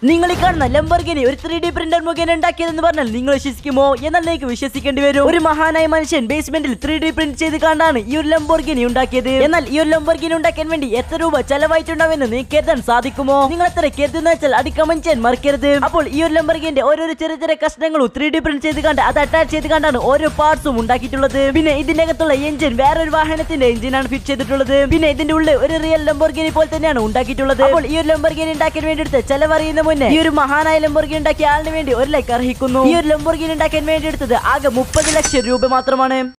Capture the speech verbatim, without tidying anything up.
നിങ്ങൾ ഈ കാണുന്ന ലംബോർഗിനി ഒരു ത്രീ ഡി പ്രിന്റർ മുഖേന ഉണ്ടാക്കിയതെന്ന് പറഞ്ഞാൽ നിങ്ങൾ വിശ്വസിക്കുമോ? എന്നാൽ നിങ്ങൾക്ക് വിശ്വസിക്കേണ്ടി വരും. ഒരു മഹാനായ മനുഷ്യൻ ബേസ്മെന്റിൽ ത്രീ ഡി പ്രിന്റ് ചെയ്ത് കണ്ടാണ് ഈ ഒരു ലംബോർഗിനി ഉണ്ടാക്കിയത്. എന്നാൽ ഈ ഒരു ലംബോർഗിനി ഉണ്ടാക്കാൻ വേണ്ടി എത്ര രൂപ ചെലവായിട്ടുണ്ടാവുമെന്ന് നിങ്ങൾക്ക് കരുതാൻ സാധിക്കുമോ? നിങ്ങൾ എത്ര കരുതുന്ന വെച്ചാൽ അത് കമന്റ് ചെയ്യാൻ മറക്കരുത്. അപ്പോൾ ഈ ഒരു ലംബോർഗിനിന്റെ ഓരോ ചെറിയ ചെറിയ കഷ്ണങ്ങളും ത്രീ ഡി പ്രിന്റ് ചെയ്ത് കണ്ട് അത് അറ്റാച്ച് ചെയ്ത് കണ്ടാണ് ഓരോ പാർട്സും ഉണ്ടാക്കിയിട്ടുള്ളത്. പിന്നെ ഇതിന്റെ അകത്തുള്ള എഞ്ചിൻ വേറൊരു വാഹനത്തിന്റെ എഞ്ചിനാണ് ഫിറ്റ് ചെയ്തിട്ടുള്ളത്. പിന്നെ ഇതിന്റെ ഉള്ളിൽ ഒരു റിയൽ ലംബോർഗിനി പോലെ തന്നെയാണ് ഉണ്ടാക്കിയിട്ടുള്ളത്. അപ്പോൾ ഈ ഒരു ലംബോർഗിനി ഉണ്ടാക്കാൻ വേണ്ടി എടുത്ത് ചെലവറിയുന്ന മുന്നേ ഈ ഒരു മഹാനായ ലംബോർഗിനി ഉണ്ടാക്കിയ ആളിന് വേണ്ടി ഒരു ലൈക്ക് അർഹിക്കുന്നു. ഈ ഒരു ലംബോർഗിനി ഉണ്ടാക്കാൻ വേണ്ടി എടുത്തത് ആകെ മുപ്പത് ലക്ഷം രൂപ മാത്രമാണ്.